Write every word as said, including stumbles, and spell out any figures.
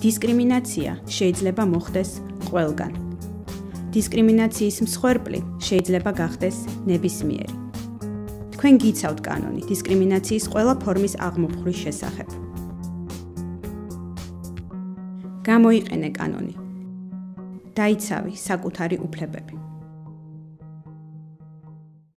დისკრიმინაცია შეიძლება მოხდეს ყველგან. დისკრიმინაციის მსხვერპლი შეიძლება გახდეს ნებისმიერი. თქვენ გიცავთ კანონი დისკრიმინაციის ყველა ფორმის აღმოფხვრის შესახებ. გამოიყენე კანონი. დაიცავი საკუთარი უფლებები.